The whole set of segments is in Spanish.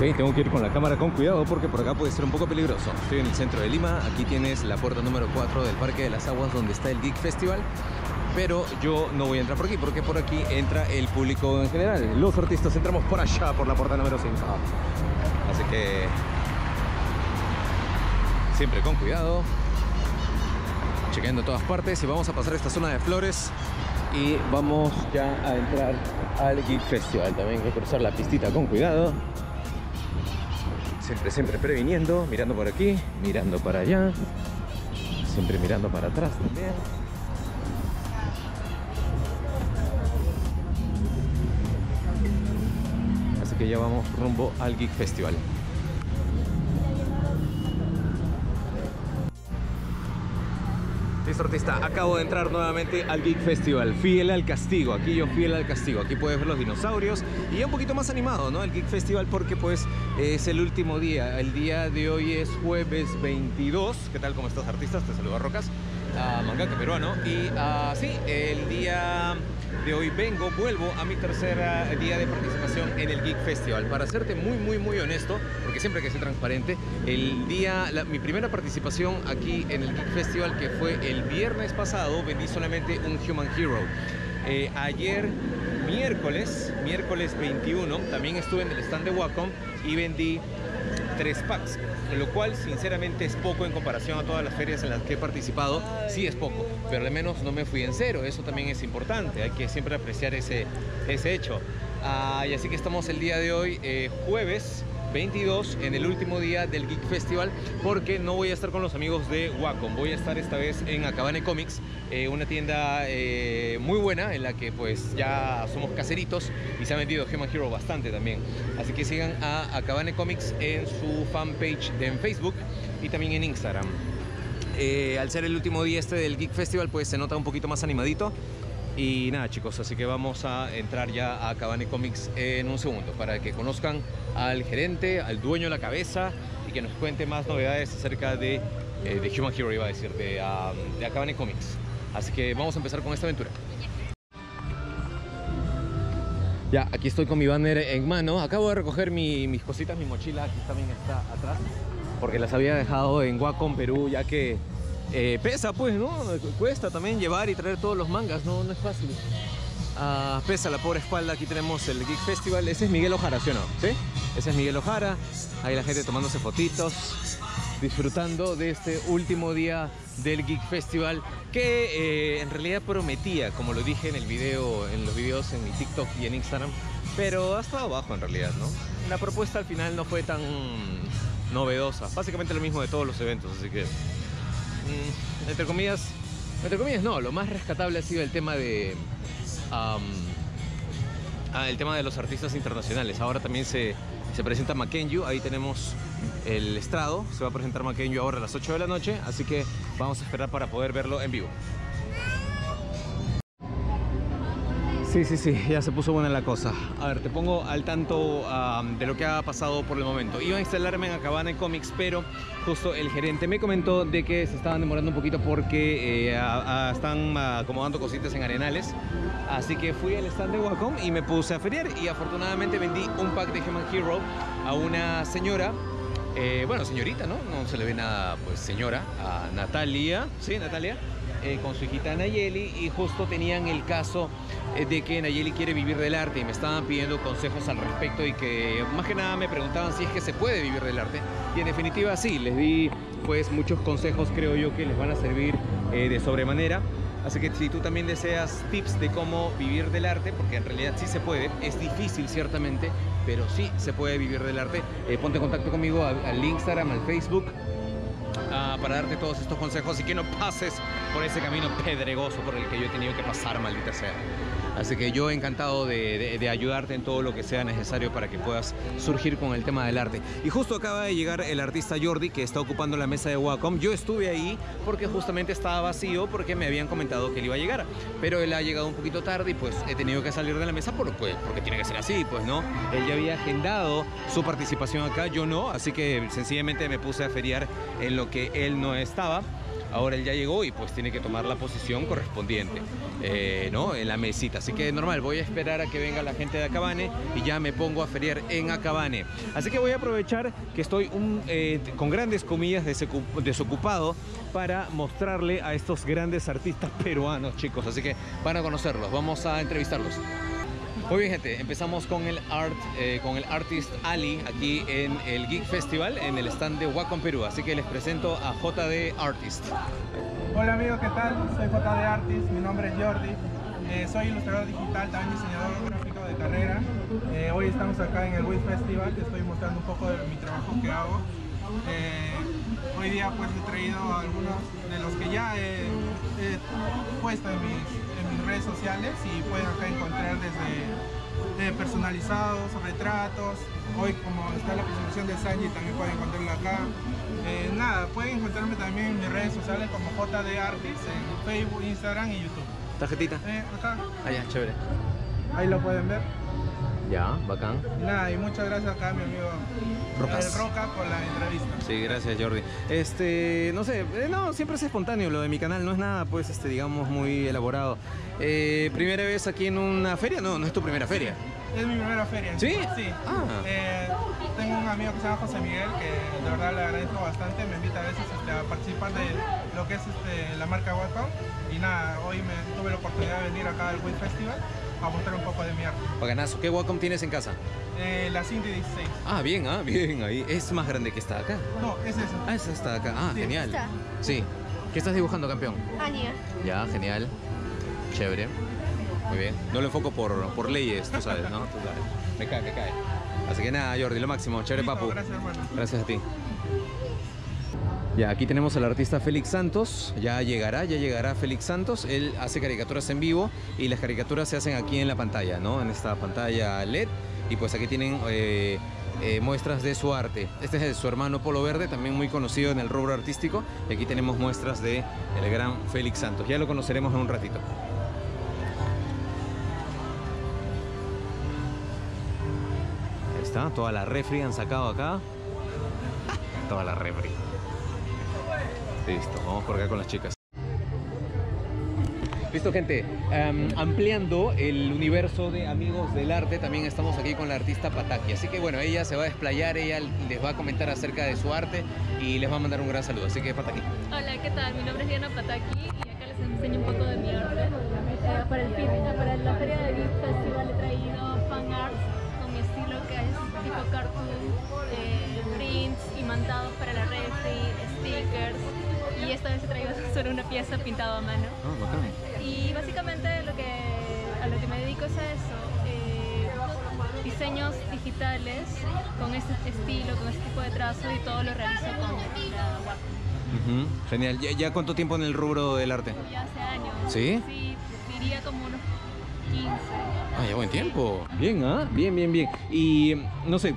Sí, tengo que ir con la cámara con cuidado porque por acá puede ser un poco peligroso. Estoy en el centro de Lima, aquí tienes la puerta número 4 del Parque de las Aguas donde está el Geek Festival. Pero yo no voy a entrar por aquí porque por aquí entra el público en general. Los artistas entramos por allá, por la puerta número 5. Así que siempre con cuidado, chequeando todas partes, y vamos a pasar esta zona de flores y vamos ya a entrar al Geek Festival. También hay que cruzar la pistita con cuidado. Siempre previniendo, mirando por aquí, mirando para allá, siempre mirando para atrás también. Así que ya vamos rumbo al Geek Festival. Listo, artista, acabo de entrar nuevamente al Geek Festival, fiel al castigo. Aquí yo fiel al castigo, aquí puedes ver los dinosaurios y ya un poquito más animado, ¿no? El Geek Festival porque pues es el último día. El día de hoy es jueves 22. ¿Qué tal? ¿Cómo estás, artistas? Te saluda Rocas, mangaka peruano. Y sí, el día de hoy vuelvo a mi tercer día de participación en el Geek Festival. Para serte muy honesto, porque siempre hay que ser transparente, mi primera participación aquí en el Geek Festival, que fue el viernes pasado, vendí solamente un Human Hero. Ayer, miércoles 21, también estuve en el stand de Wacom y vendí 3 packs, lo cual sinceramente es poco en comparación a todas las ferias en las que he participado. Sí es poco, pero al menos no me fui en cero. Eso también es importante, hay que siempre apreciar ese hecho. Y así que estamos el día de hoy, jueves 22, en el último día del Geek Festival, porque no voy a estar con los amigos de Wacom. Voy a estar esta vez en Akabane Comics, una tienda muy buena en la que pues ya somos caseritos y se ha vendido Human Hero bastante también. Así que sigan a Akabane Comics en su fanpage en Facebook y también en Instagram. Al ser el último día del Geek Festival, pues se nota un poquito más animadito. Y nada, chicos, así que vamos a entrar ya a Akabane Comics en un segundo para que conozcan al gerente, al dueño de la cabeza, y que nos cuente más novedades acerca de Human Hero, iba a decir, de Akabane Comics. Así que vamos a empezar con esta aventura. Ya, aquí estoy con mi banner en mano. Acabo de recoger mis cositas, mi mochila, aquí también está atrás, porque las había dejado en Wacom Perú, ya que pesa, pues, ¿no? Cuesta también llevar y traer todos los mangas, no es fácil. Pesa la pobre espalda. Aquí tenemos el Geek Festival. Ese es Miguel Ojara, ¿sí o no? ¿Sí? Ese es Miguel Ojara. Ahí la gente tomándose fotitos, disfrutando de este último día del Geek Festival, que en realidad prometía, como lo dije en los videos en mi TikTok y en Instagram, pero ha estado bajo en realidad, ¿no? La propuesta al final no fue tan novedosa. Básicamente lo mismo de todos los eventos, así que entre comillas no, lo más rescatable ha sido el tema de los artistas internacionales. Ahora también se presenta Makenyu, ahí tenemos el estrado, se va a presentar Makenyu ahora a las 8 de la noche, así que vamos a esperar para poder verlo en vivo. Sí, ya se puso buena la cosa. A ver, te pongo al tanto de lo que ha pasado por el momento. Iba a instalarme en Akabane Comics, pero justo el gerente me comentó de que se estaban demorando un poquito porque están acomodando cositas en Arenales. Así que fui al stand de Wacom y me puse a feriar, y afortunadamente vendí un pack de Human Hero a una señora, bueno, señorita, ¿no? No se le ve nada, pues, señora, a Natalia, ¿sí? Natalia. Con su hijita Nayeli, y justo tenían el caso de que Nayeli quiere vivir del arte y me estaban pidiendo consejos al respecto, y que más que nada me preguntaban si es que se puede vivir del arte, y en definitiva sí, les di pues muchos consejos, creo yo, que les van a servir de sobremanera. Así que si tú también deseas tips de cómo vivir del arte, porque en realidad sí se puede, es difícil ciertamente, pero sí se puede vivir del arte, ponte en contacto conmigo al Instagram, al Facebook, para darte todos estos consejos y que no pases por ese camino pedregoso por el que yo he tenido que pasar, maldita sea. Así que yo encantado de ayudarte en todo lo que sea necesario para que puedas surgir con el tema del arte. Y justo acaba de llegar el artista Jordi, que está ocupando la mesa de Wacom. Yo estuve ahí porque justamente estaba vacío, porque me habían comentado que él iba a llegar, pero él ha llegado un poquito tarde y pues he tenido que salir de la mesa porque tiene que ser así, pues, ¿no? Él ya había agendado su participación acá, yo no, así que sencillamente me puse a feriar en lo que él no estaba. ahora él ya llegó y pues tiene que tomar la posición correspondiente, ¿no? En la mesita. Así que normal, voy a esperar a que venga la gente de Acabane y ya me pongo a feriar en Acabane. Así que voy a aprovechar que estoy con grandes comillas desocupado para mostrarle a estos grandes artistas peruanos, chicos. Así que van a conocerlos, vamos a entrevistarlos. Muy bien, gente, empezamos con el Artist Ali aquí en el Geek Festival, en el stand de Wacom Perú. Así que les presento a JD Artist. Hola amigos, ¿qué tal? Soy JD Artist, mi nombre es Jordi. Soy ilustrador digital, también diseñador gráfico de carrera. Hoy estamos acá en el WIT Festival, te estoy mostrando un poco de mi trabajo que hago. Hoy día pues he traído algunos de los que ya he puesto en mis redes sociales y pueden acá encontrar desde personalizados, retratos. Hoy como está la presentación de Sanji también pueden encontrarlo acá. Nada, pueden encontrarme también en mis redes sociales como JD Artist en Facebook, Instagram y YouTube. ¿Tarjetita? Acá. Ah, ya, chévere. Ahí lo pueden ver. Ya, bacán. Nada, y muchas gracias acá a mi amigo Roca por la entrevista. Sí, gracias Jordi. No sé, no, siempre es espontáneo lo de mi canal, no es nada pues, digamos, muy elaborado. ¿Primera vez aquí en una feria? No, no es tu primera feria. Es mi primera feria. ¿Sí? Sí. Ah. Tengo un amigo que se llama José Miguel, que de verdad le agradezco bastante, me invita a veces a participar de lo que es la marca Wacom. Y nada, hoy tuve la oportunidad de venir acá al WIT Festival a mostrar un poco de mi arte. Bacanazo. ¿Qué Wacom tienes en casa? La Cindy 16. Ah, bien, ahí. ¿Es más grande que esta de acá? No, es esa. Ah, esa está acá. Ah, Sí. genial. Esta. Sí. ¿Qué estás dibujando, campeón? Anya. Ya, genial. Chévere. Muy bien. No lo enfoco por leyes, tú sabes, ¿no? Tú sabes. Me cae. Así que nada, Jordi, lo máximo. Chévere, Listo, papu. gracias, hermano. Gracias a ti. Ya, aquí tenemos al artista Félix Santos. Ya llegará Félix Santos. Él hace caricaturas en vivo y las caricaturas se hacen aquí en la pantalla, ¿no? En esta pantalla LED. Y pues aquí tienen muestras de su arte. Este es de su hermano Polo Verde, también muy conocido en el rubro artístico. Y aquí tenemos muestras de el gran Félix Santos. Ya lo conoceremos en un ratito. Ahí está, toda la refri han sacado acá. Toda la refri. Listo, vamos por acá con las chicas. Listo, gente. Ampliando el universo de amigos del arte, también estamos aquí con la artista Pataki. Así que bueno, ella se va a desplayar, ella les va a comentar acerca de su arte y les va a mandar un gran saludo. Así que Pataki. Hola, ¿qué tal? Mi nombre es Diana Pataki y acá les enseño un poco de mi arte. Para la Feria de Geek Festival he traído fan arts con mi estilo que es tipo cartoon, prints imantados para la refri, stickers. Y esta vez he traído solo una pieza pintada a mano. Ah, bacán. Y básicamente a lo que me dedico es a eso, diseños digitales con este estilo, con este tipo de trazo y todo lo realizo con la Wacom. Genial. ¿Ya cuánto tiempo en el rubro del arte? Ya hace años. ¿Sí? Sí, diría como unos 15. Ah, ya buen tiempo. Bien, ¿ah? Bien. Y no sé,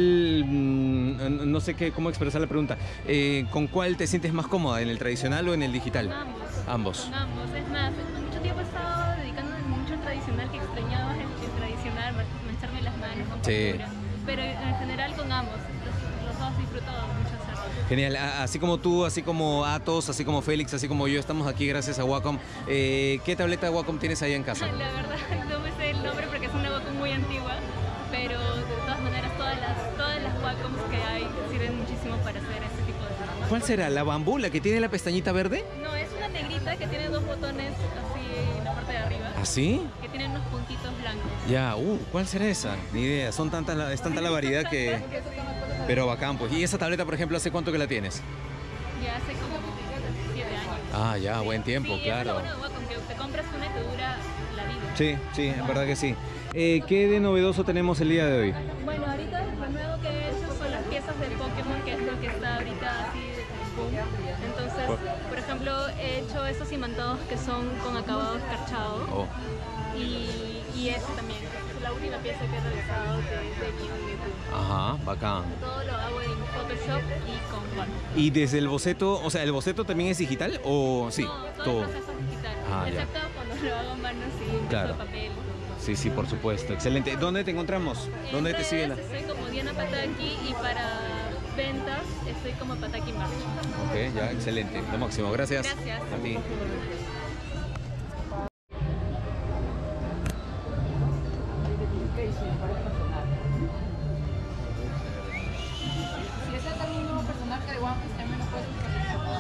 no sé cómo expresar la pregunta. ¿Con cuál te sientes más cómoda? ¿En el tradicional o en el digital? Ambos. Ambos. Con ambos. Es más, mucho tiempo he estado dedicándome mucho al tradicional, que extrañaba el tradicional, mancharme las manos con Sí. pintura. Pero en general con ambos. Los dos disfruto mucho hacerlo. Genial. Así como tú, así como Atos, así como Félix, así como yo, estamos aquí gracias a Wacom. ¿Qué tableta de Wacom tienes ahí en casa? La verdad no me sé el nombre porque es una Wacom muy antigua, pero de todas maneras todas las Wacoms que hay sirven muchísimo para hacer este tipo de cosas. ¿Cuál será? ¿La bambú, la que tiene la pestañita verde? No, es una negrita que tiene dos botones así en la parte de arriba, ¿Así? que tienen unos puntitos blancos. Ya, ¿cuál será esa? Ni idea, es tanta la variedad que... Pero bacán, pues. ¿Y esa tableta, por ejemplo, hace cuánto que la tienes? Ya hace como 7 años. Ah, ya, buen tiempo, Sí, claro. es lo bueno de Wacom, que te compras una y te dura la vida. Sí, en verdad que sí. ¿Qué de novedoso tenemos el día de hoy? Bueno, ahorita lo nuevo que he hecho son las piezas de Pokémon, que es lo que está ahorita así de boom. Entonces, por ejemplo, he hecho estos imantados que son con acabado escarchado. Oh. Y este también, es la última pieza que he realizado de guión. Ajá, bacán. Todo lo hago en Photoshop y con Wacom. ¿Y desde el boceto, o sea, el boceto también es digital o sí? No, todo el proceso es digital, Ah, ya. excepto cuando lo hago a mano, sí, Claro. uso papel. Sí, por supuesto. Excelente. ¿Dónde te encontramos? ¿Dónde te siguen? Estoy como Diana Pataki y para ventas estoy como Pataki March. Ok, Ya, excelente. Lo máximo. Gracias. Gracias. A ti. Si ese es el mismo personaje de One Piece, también lo puedes usar.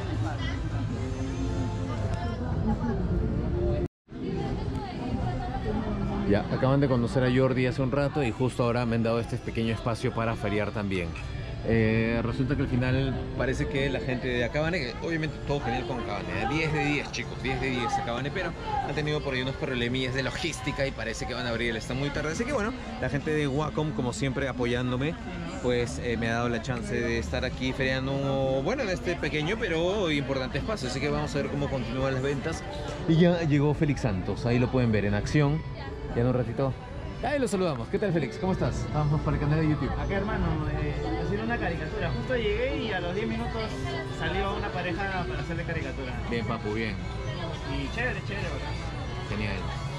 Ya, acaban de conocer a Jordi hace un rato y justo ahora me han dado este pequeño espacio para feriar también. Resulta que al final parece que la gente de Akabane, obviamente todo genial con Akabane, 10 de 10 chicos, 10 de 10 Akabane, pero han tenido por ahí unos problemillas de logística y parece que van a abrir el stand muy tarde. Así que bueno, la gente de Wacom, como siempre apoyándome, pues me ha dado la chance de estar aquí feriando, bueno, en este pequeño pero importante espacio. Así que vamos a ver cómo continúan las ventas. Y ya llegó Félix Santos, ahí lo pueden ver en acción, ya en un ratito. Ahí lo saludamos. ¿Qué tal, Félix? ¿Cómo estás? Vamos para el canal de YouTube. Acá, hermano, hacer una caricatura. Justo llegué y a los 10 minutos salió una pareja para hacerle caricatura. Bien, papu, bien. Y chévere, bacán. Genial.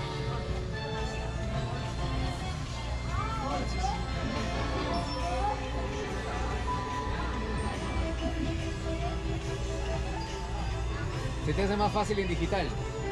¿Se te hace más fácil en digital?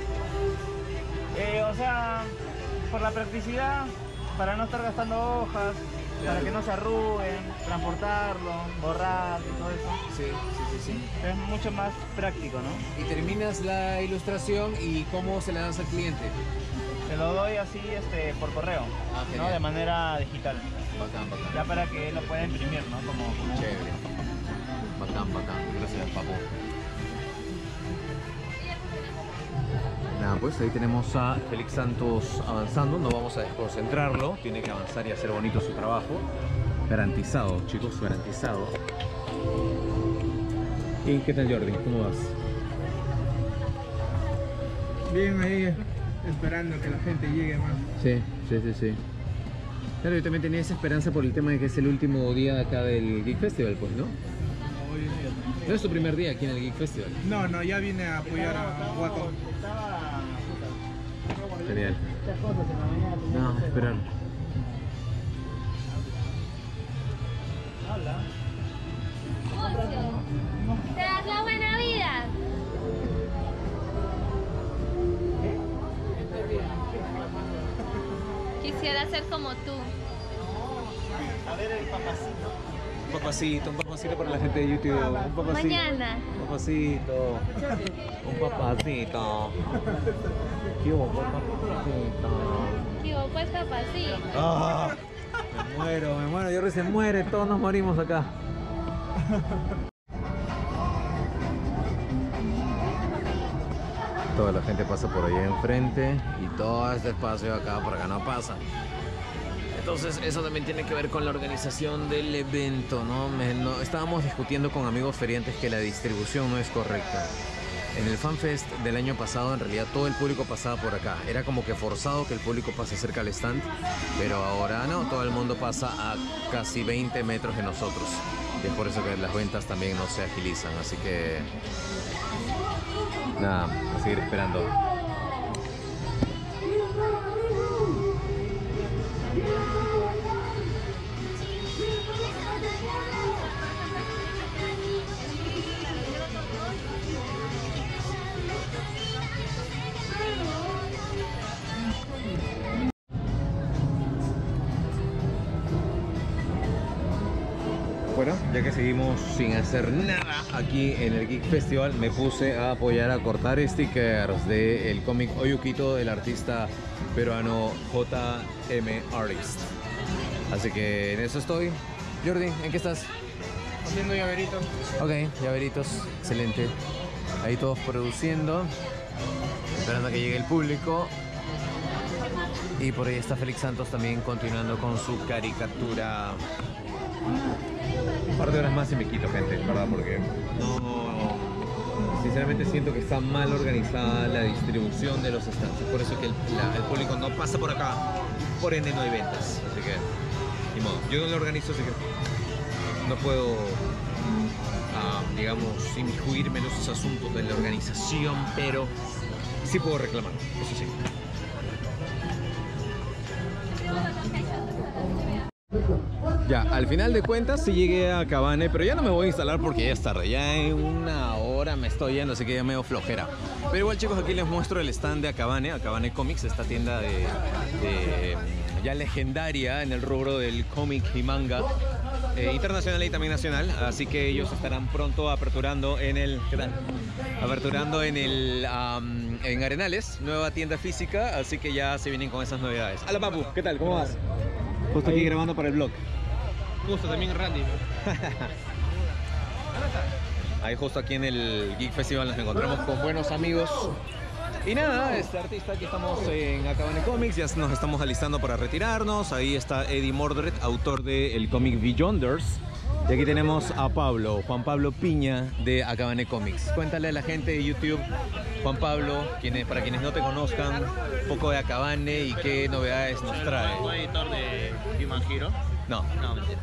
O sea, por la practicidad, para no estar gastando hojas, para que no se arruguen, transportarlo, borrar y todo eso. Sí. Es mucho más práctico, ¿no? Y terminas la ilustración y ¿cómo se la das al cliente? Se lo doy así por correo, ¿no? Genial. De manera digital. Bacán. Ya para que él lo pueda imprimir, ¿no? Como Chévere. Bacán. Gracias, papu. Nada, pues ahí tenemos a Félix Santos avanzando. No vamos a desconcentrarlo. Tiene que avanzar y hacer bonito su trabajo. Garantizado, chicos, garantizado. ¿Y qué tal, Jordi? ¿Cómo vas? Bien ahí, esperando que la gente llegue más. Sí. Claro, yo también tenía esa esperanza por el tema de que es el último día acá del Geek Festival, pues, ¿no? ¿No es tu primer día aquí en el Geek Festival? No, ya vine a apoyar a Wacom. Genial. No, esperar. ¿Te das la buena vida? Quisiera ser como tú. A ver el papacito. Un papacito para la gente de YouTube. Un papacito. Mañana. Un papacito. ¿Qué hubo, papacito? ¿Qué hubo, pues, papacito? Ah, me muero. Jordi se muere, todos nos morimos acá. Toda la gente pasa por allá enfrente y todo este espacio acá por acá no pasa. Entonces eso también tiene que ver con la organización del evento, ¿no? Estábamos discutiendo con amigos feriantes que la distribución no es correcta. En el FanFest del año pasado, en realidad todo el público pasaba por acá. Era como que forzado que el público pase cerca al stand, pero ahora no, todo el mundo pasa a casi 20 metros de nosotros. Y es por eso que las ventas también no se agilizan, así que... nada, a seguir esperando. Bueno, ya que seguimos sin hacer nada aquí en el Geek Festival, me puse a apoyar a cortar stickers del cómic Oyukito del artista peruano JM Artist. Así que en eso estoy. Jordi, ¿en qué estás? Haciendo llaveritos. Ok, llaveritos, excelente. Ahí todos produciendo, esperando a que llegue el público. Y por ahí está Félix Santos también continuando con su caricatura. Un par de horas más y me quito, gente, ¿verdad? Porque no... sinceramente siento que está mal organizada la distribución de los stands. Por eso que el público no pasa por acá, por ende no hay ventas. Así que, ni modo. Yo no lo organizo, así que no puedo, digamos, inmiscuirme en esos asuntos de la organización, pero sí puedo reclamar, eso sí. Ya, al final de cuentas sí llegué a Akabane, pero ya no me voy a instalar porque ya es tarde. Ya en una hora estoy yendo, así que ya me dio flojera. Pero igual, chicos, aquí les muestro el stand de Akabane Comics, esta tienda ya legendaria en el rubro del cómic y manga internacional y también nacional. Así que ellos estarán pronto aperturando en el... ¿Qué tal? Aperturando en Arenales, nueva tienda física, así que ya se vienen con esas novedades. Hola, papu, ¿qué tal? ¿Cómo vas? Justo aquí grabando para el blog. Justo también Randy. Ahí justo aquí en el Geek Festival nos encontramos con buenos amigos. Y nada, este artista, aquí estamos en Akabane Comics, ya nos estamos alistando para retirarnos. Ahí está Eddie Mordred, autor del cómic Beyonders. Y aquí tenemos a Pablo, Juan Pablo Piña de Akabane Comics. Cuéntale a la gente de YouTube, Juan Pablo, para quienes no te conozcan, un poco de Akabane y qué novedades nos trae. Soy editor de Human Hero. No. No, mentira.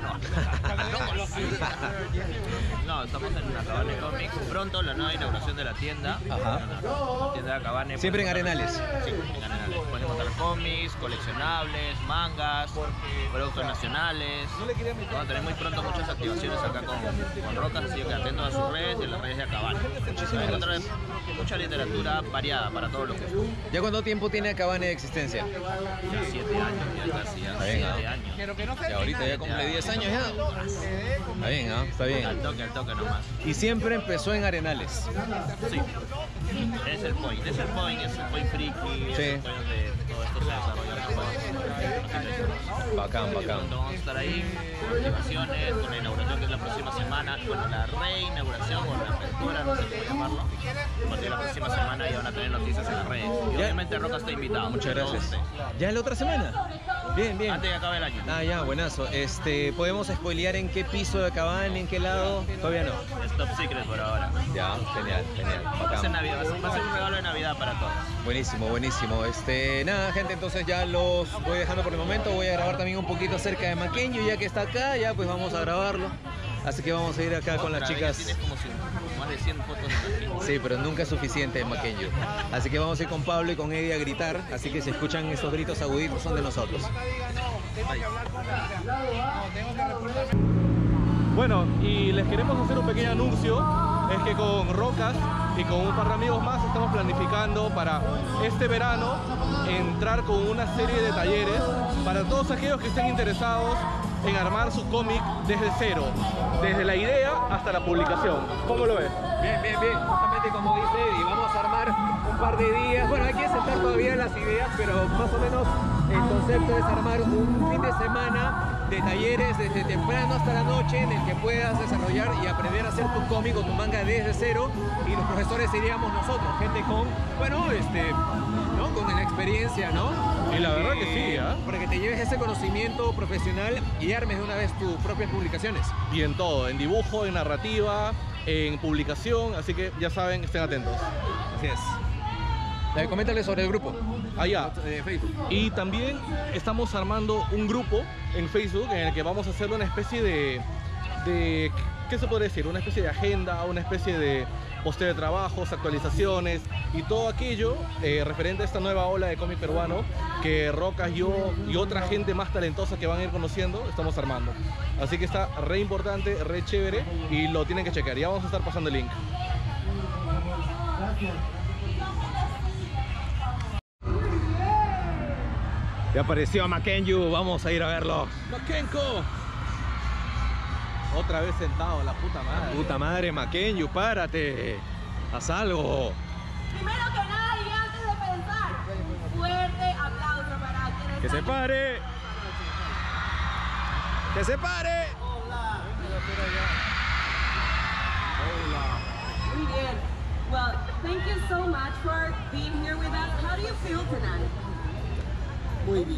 No, estamos en Akabane Comics. Pronto la nueva inauguración de la tienda. Ajá. La tienda de Akabane. Siempre en Arenales. Sí, en Arenales. Pueden encontrar cómics, coleccionables, mangas, productos nacionales. Vamos a tener muy pronto muchas activaciones acá con Rocas, así que atentos a sus redes y a las redes de Akabane. Van a encontrar mucha literatura variada para todos los gustos. ¿Ya cuánto tiempo tiene Akabane de existencia? Ya 7 años, ya casi, ya 7 años. Y ahorita ya cumple 10 años ya. Está bien, ¿ah? Está bien. Al toque nomás. Y siempre empezó en Arenales. Sí. Es el point friki, es el point donde todo esto se desarrolla. Bacán. Vamos a estar ahí con activaciones, con la inauguración que es la próxima semana, bueno, la reinauguración o la apertura, no sé cómo llamarlo. A partir de la próxima semana ya van a tener noticias en las redes. Y obviamente Roca está invitado. Muchas gracias. ¿Ya la otra semana? Bien. Antes de que acabe el año. Ah, ya, buenazo. ¿Podemos spoilear en qué piso de Akabane, en qué lado? Todavía no. Es top secret por ahora. Ya, genial. Va a ser Navidad, va a ser un regalo de Navidad para todos. Buenísimo. Nada, gente, entonces ya los voy dejando por el momento. Voy a grabar también un poquito acerca de Maqueño, ya que está acá, ya pues vamos a grabarlo. Así que vamos a ir acá con las chicas. Tienes como más de 100 fotos de Maqueño. Sí, pero nunca es suficiente de Maqueño. Así que vamos a ir con Pablo y con Eddie a gritar. Así que si escuchan esos gritos aguditos son de nosotros. Bueno, y les queremos hacer un pequeño anuncio. Es que con Rocas y con un par de amigos más estamos planificando para este verano entrar con una serie de talleres para todos aquellos que estén interesados en armar su cómic desde cero, desde la idea hasta la publicación. ¿Cómo lo ves? Bien. Justamente como dice Eddie, vamos a armar un par de días. Bueno, hay que sentar todavía las ideas, pero más o menos el concepto es armar un fin de semana de talleres desde temprano hasta la noche en el que puedas desarrollar y aprender a hacer tu cómic o tu manga desde cero, y los profesores seríamos nosotros, gente con, bueno, ¿no? Con la experiencia, ¿no? Y la verdad que sí, ¿eh? Para que te lleves ese conocimiento profesional y armes de una vez tus propias publicaciones. Y en todo, en dibujo, en narrativa, en publicación, así que ya saben, estén atentos. Así es. Coméntale sobre el grupo. Allá. De Facebook. Y también estamos armando un grupo en Facebook en el que vamos a hacer una especie de ¿qué se podría decir? Una especie de agenda, una especie de posteo de trabajos, actualizaciones y todo aquello referente a esta nueva ola de cómic peruano que Rocas, yo y otra gente más talentosa que van a ir conociendo estamos armando. Así que está re importante, re chévere y lo tienen que checar. Ya vamos a estar pasando el link. Ya apareció Makenyu, vamos a ir a verlo. ¡Makenko! Otra vez sentado, la puta madre. Puta madre, Makenyu, párate. Haz algo. Primero que nada y antes de pensar, fuerte aplauso para quienes ¡Que se pare! ¡Que se pare! Muy bien. Well, thank you so much for being here with us. How do you feel tonight? Muy bien.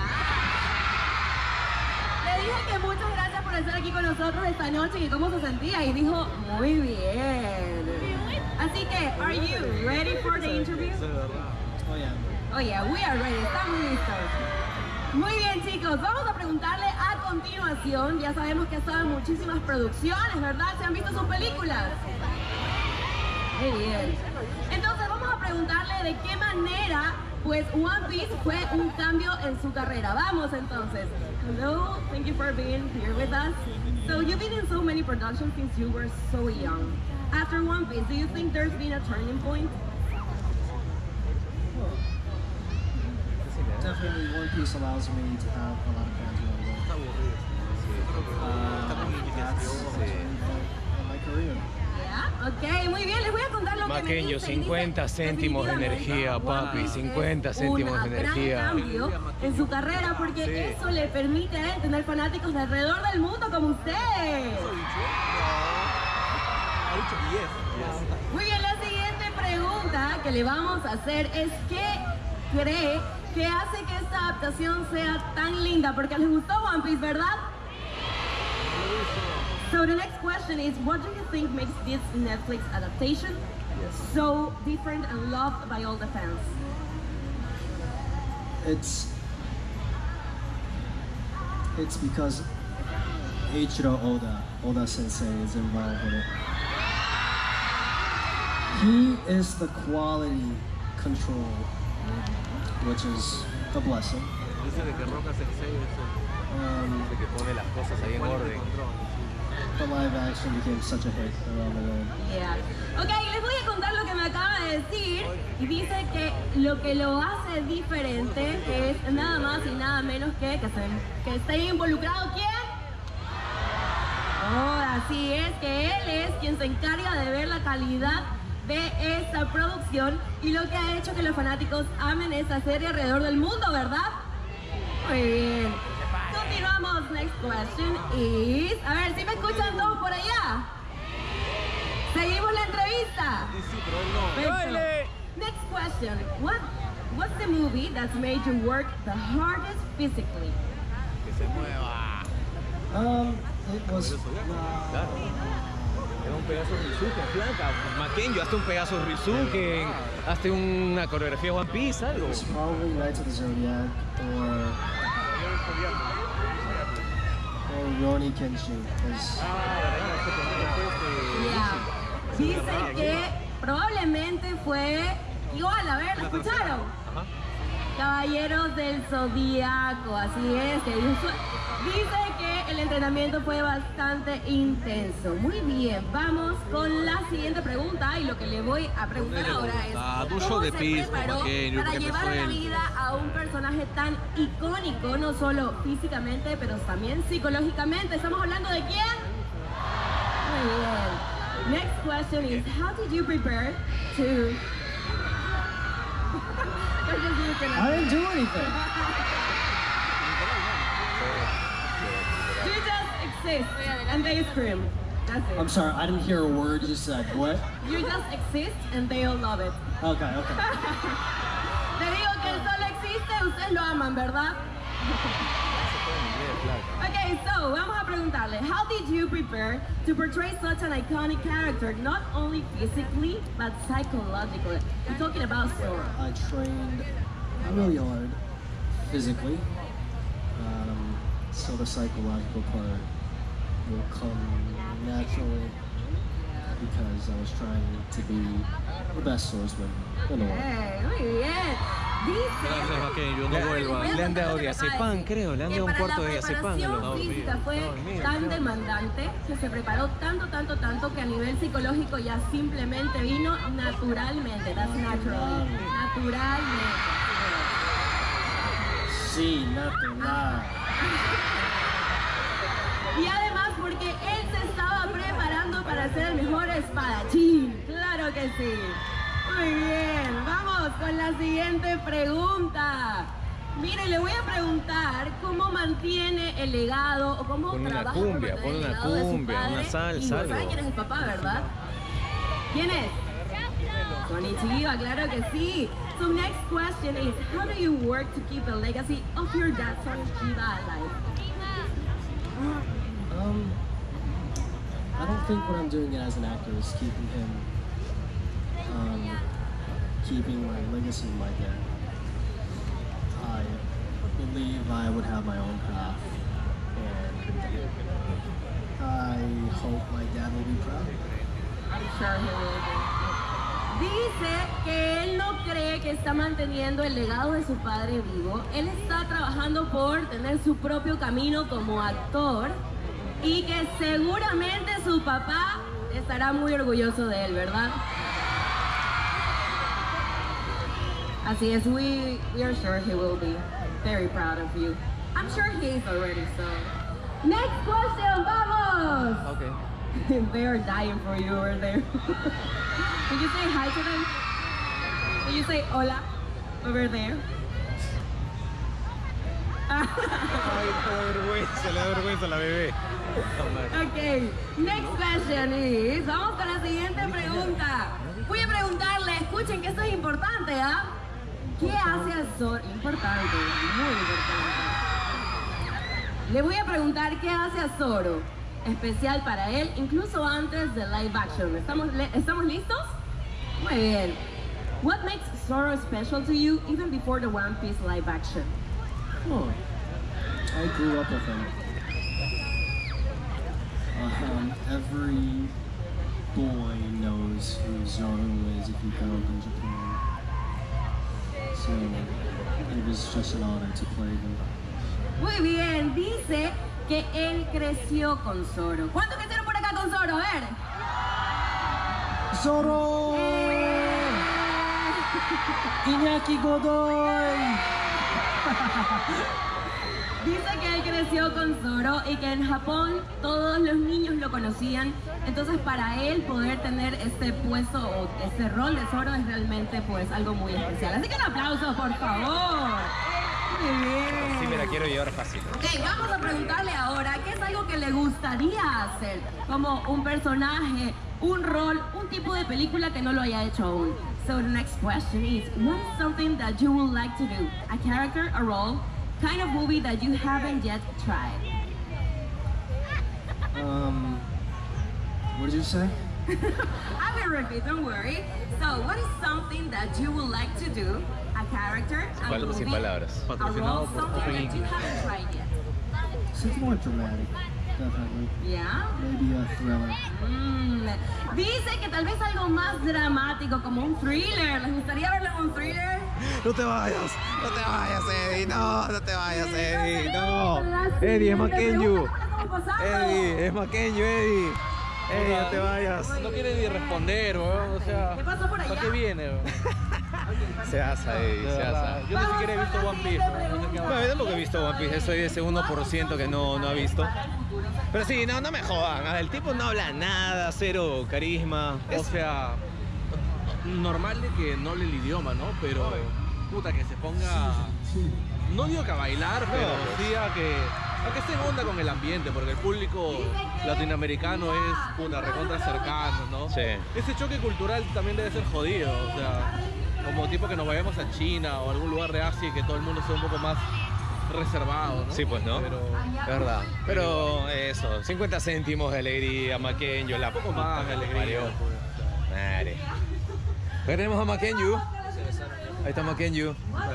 Le dije que muchas gracias por estar aquí con nosotros esta noche y cómo se sentía y dijo muy bien. Así que, are you ready for the interview? Oh yeah, we are ready. Estamos listos. Muy bien, chicos, vamos a preguntarle a continuación. Ya sabemos que ha estado en muchísimas producciones, ¿verdad? ¿Se han visto sus películas? Muy bien. Entonces vamos a preguntarle de qué manera pues One Piece fue un cambio en su carrera. Vamos entonces. Hello, thank you for being here with us. So you've been in so many productions since you were so young. After One Piece, do you think there's been a turning point? Definitely One Piece allows me to have a lot of fans around the world. That's my career. Ok, muy bien, les voy a contar lo que Maqueño, me dice. 50 céntimos de energía, papi, 50 céntimos de energía. Un gran cambio en su carrera porque eso le permite a él tener fanáticos de alrededor del mundo como usted. Muy bien, la siguiente pregunta que le vamos a hacer es ¿qué cree que hace que esta adaptación sea tan linda? Porque les gustó One Piece, ¿verdad? So the next question is, what do you think makes this Netflix adaptation so different and loved by all the fans? It's because Eiichiro Oda Sensei is involved in it. He is the quality control, which is a blessing. Dice de que Roca Sensei es el que pone las cosas ahí en orden. The live action became such a hit around the world. Yeah. Ok, les voy a contar lo que me acaba de decir y dice que lo que lo hace diferente es nada más y nada menos que esté involucrado ¿quién? Oh, así es, que él es quien se encarga de ver la calidad de esta producción y lo que ha hecho que los fanáticos amen esta serie alrededor del mundo, ¿verdad? Muy bien. Continuamos. Next question is... A ver, ¿sí me escuchan todos por allá? Seguimos la entrevista. Perfecto. Next question. What's the movie that's made you work the hardest physically? Que se mueva. It was Era un pedazo Ryusuke, flanca. Maqueño, hazte un pedazo Ryusuke, hazte una coreografía One Piece, algo. it's probably Knights of the Zodiac or Rurouni Kenshin. 'Cause Yeah. Dice que probablemente fue igual, a ver, ¿lo escucharon? Caballeros del Zodíaco, así es. Dice que el entrenamiento fue bastante intenso. Muy bien, vamos con la siguiente pregunta y lo que le voy a preguntar ahora es ¿cómo se preparó para llevar a la vida a un personaje tan icónico, no solo físicamente, pero también psicológicamente? ¿Estamos hablando de quién? Muy bien. Next question is, how did you prepare to... I didn't do anything. You just exist and they scream. That's it. I'm sorry, I didn't hear a word you said. What? You just exist and they all love it. Okay. Te digo que él solo existe, ustedes lo aman, ¿verdad? Okay, so vamos a preguntarle, how did you prepare to portray such an iconic character, not only physically, but psychologically? We're talking about Zoro. I trained really hard physically, so the psychological part will come naturally because I was trying to be the best swordsman in the world. Hey, muy bien. Gracias, Maqueño, no vuelva. Le han dado diazepam, creo, le han dado un cuarto de diazepam. La preparación física fue tan demandante que se preparó tanto que a nivel psicológico ya simplemente vino naturalmente. That's natural. Naturalmente. Sí, natural. Y además porque él se estaba preparando para ser el mejor espadachín. Claro que sí. Muy bien, vamos con la siguiente pregunta. Mire, le voy a preguntar cómo mantiene el legado o cómo Pon una trabaja cumbia, para pon mantener el una legado de su cumbia, padre. una salsa, Y no sabe algo. quién es el papá, ¿verdad? ¿Quién es? Konnichiwa, claro que sí. So next question is, how do you work to keep the legacy of your dad, Son Chiba, alive? I don't think what I'm doing it as an actor is keeping him, keeping my legacy of my dad. I believe I would have my own path, and I hope my dad will be proud. I'm sure he will be. Dice que él no cree que está manteniendo el legado de su padre vivo. Él está trabajando por tener su propio camino como actor y que seguramente su papá estará muy orgulloso de él, ¿verdad? Así es, we are sure he will be very proud of you. I'm sure he is already, so. Next question, vamos! Okay. They are dying for you over there. Can you say hi to them? Can you say hola over there? Le da vergüenza a la bebé. Ok, next question is, vamos con la siguiente pregunta. Voy a preguntarle, escuchen que esto es importante, ¿ah? ¿Qué hace a Zoro? Importante, muy importante. Le voy a preguntar qué hace a Zoro especial para él, incluso antes de live action. ¿Estamos listos? Muy bien. What makes Zoro special to you even before the One Piece live action? Oh, I grew up with him. Every boy knows who Zoro is if you grow up in Japan. So it was just an honor to play him. Muy bien, dice que él creció con Zoro. ¿Cuántos crecieron por acá con Zoro? A ver. Zoro! Iñaki Godoy! Dice que él creció con Zoro y que en Japón todos los niños lo conocían. Entonces para él poder tener este puesto o este rol de Zoro es realmente pues algo muy especial. Así que un aplauso, por favor. Muy bien. Sí, me la quiero llevar fácil. Ok, vamos a preguntarle ahora qué es algo que le gustaría hacer. Como un personaje, un rol, un tipo de película que no lo haya hecho aún. So the next question is, what is something that you would like to do? A character, a role, kind of movie that you haven't yet tried? What did you say? I will repeat, don't worry. So, what is something that you would like to do? A character, a movie, Sin palabras. a role, something that you haven't tried yet? Something more dramatic, definitely. Yeah? Maybe a thriller. Dice que tal vez algo más dramático, como un thriller. ¿Les gustaría verlo en un thriller? No te vayas, Eddie, no te vayas, Eddie, no. Eddie, es Makenyu. Eddie, es Makenyu, Eddie. Eddie, no te vayas. No quiere ni responder, weón. O sea, ¿Qué pasó por allá? ¿para qué viene, weón? Se asa, Eddie, se asa. Yo ni siquiera he visto One Piece, weón. No sé qué Bueno, yo tampoco he visto One Piece, soy de ese 1% que no ha visto. Pero sí, no me jodan, el tipo no habla nada, cero carisma. O sea, normal de que no hable el idioma, ¿no? Pero, puta, que se ponga... No digo que a bailar, pero sí a que esté en onda con el ambiente, porque el público latinoamericano es, puta, recontra cercano, ¿no? Sí. Ese choque cultural también debe ser jodido, o sea, como tipo que nos vayamos a China o algún lugar de Asia y que todo el mundo sea un poco más reservado, ¿no? Sí, pues, ¿no? Pero... Es verdad. Pero eso, 50 céntimos de alegría, Makenyu, la un poco más de alegría, pues. Madre. Acá tenemos a Makenyu. Ahí está Makenyu.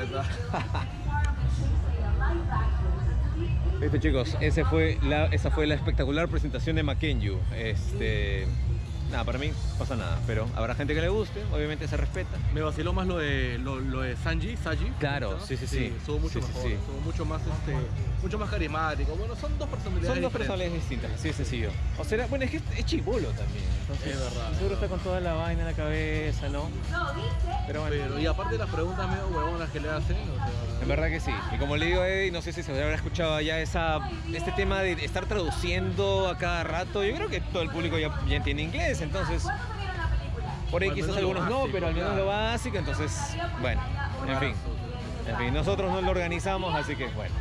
Listo, chicos, esa fue la espectacular presentación de Makenyu. Nada, para mí no pasa nada, pero habrá gente que le guste, obviamente se respeta. Me vaciló más lo de Saji. Claro, sí. Estuvo mucho mejor, estuvo mucho más carismático. Bueno, son dos personalidades Son dos diferentes. personalidades distintas, así de sencillo. O sea, bueno, es que es chibolo también. Entonces, Es verdad. seguro está con toda la vaina en la cabeza, ¿no? Pero bueno, Pero, y aparte de las preguntas medio huevonas que le hacen, o sea, en verdad que sí. Y como le digo a Eddie, no sé si se habrá escuchado ya este tema de estar traduciendo a cada rato. Yo creo que todo el público ya entiende inglés, entonces por ahí Al quizás menos lo algunos no, básico, pero al menos claro. lo básico, entonces, bueno, en fin, nosotros no lo organizamos, así que bueno.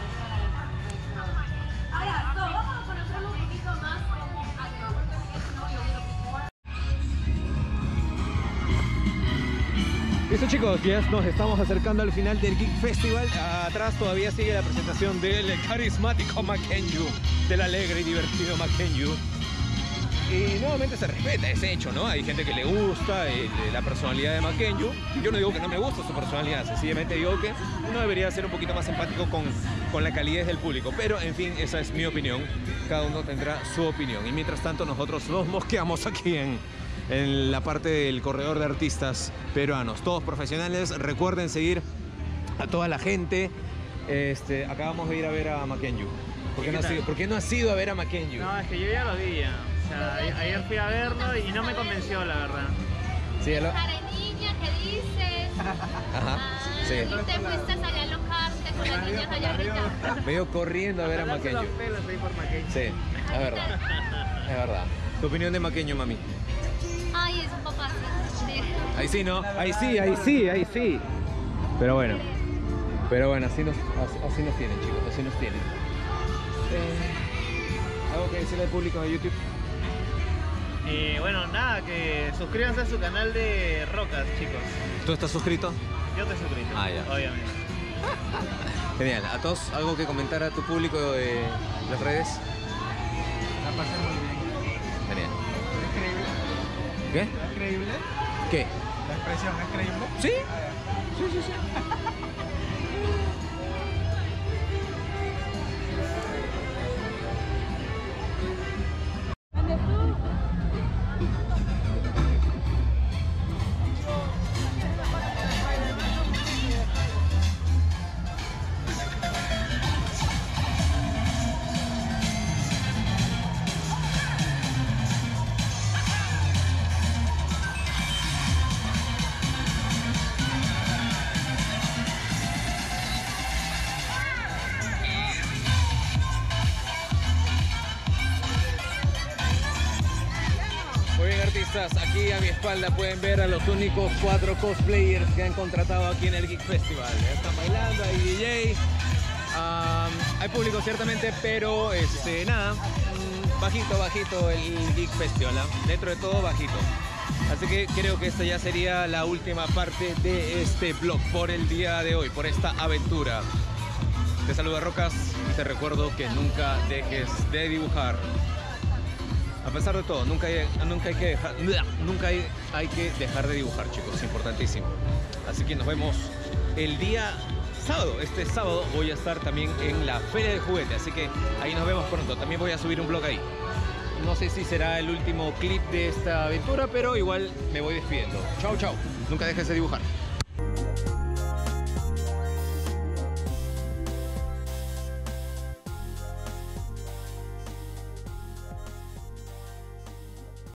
Ahora, vamos a conocerlo un poquito más como actor. Listo, chicos, ya nos estamos acercando al final del Geek Festival. Atrás todavía sigue la presentación del carismático Makenyu, del alegre y divertido Makenyu. Y nuevamente se respeta ese hecho, ¿no? Hay gente que le gusta la personalidad de Makenyu. Yo no digo que no me gusta su personalidad, sencillamente digo que uno debería ser un poquito más empático con la calidez del público. Pero, en fin, esa es mi opinión. Cada uno tendrá su opinión. Y mientras tanto, nosotros nos mosqueamos aquí en la parte del corredor de artistas peruanos. Todos profesionales. Recuerden seguir a toda la gente. Acabamos de ir a ver a Makenyu. ¿Por qué no has ido a ver a Makenyu? No, es que yo ya lo vi ya. O sea, ayer fui a verlo y no me convenció, la verdad. Sí, Cara de niña, ¿qué dices? Ajá, sí. Y te fuiste a salir a alojarte con las niñas allá arriba. Me ido corriendo a ver a Jalarse Maqueño. los pelos ahí por Maqueño. Sí, es verdad. Es verdad. ¿Tu opinión de Maqueño, mami? Ay, es un papá. Ahí sí, ¿no? Ahí sí, ahí sí, ahí sí. Pero bueno, así nos tienen, chicos, así nos tienen. ¿Algo que decirle al público de YouTube? Bueno, nada, que suscríbanse a su canal de Rocas, chicos. ¿Tú estás suscrito? Yo te suscribo, Ah, ya. obviamente. Genial. ¿A todos algo que comentar a tu público de las redes? La pasé muy bien. Genial. ¿Es creíble? ¿Qué? ¿Es creíble? ¿Qué? ¿La expresión es creíble? ¿Sí? Ah, ya. Sí. Muy bien, artistas, aquí a mi espalda pueden ver a los únicos 4 cosplayers que han contratado aquí en el Geek Festival. Están bailando, hay DJ, hay público ciertamente, pero nada, bajito el Geek Festival, ¿eh? Dentro de todo bajito. Así que creo que esta ya sería la última parte de este vlog por el día de hoy, por esta aventura. Te saluda Rocas y te recuerdo que nunca dejes de dibujar. A pesar de todo, nunca hay que dejar de dibujar, chicos, es importantísimo. Así que nos vemos el día sábado. Este sábado voy a estar también en la Feria del Juguete, así que ahí nos vemos pronto. También voy a subir un vlog ahí. No sé si será el último clip de esta aventura, pero igual me voy despidiendo. Chao, chao. Nunca dejes de dibujar.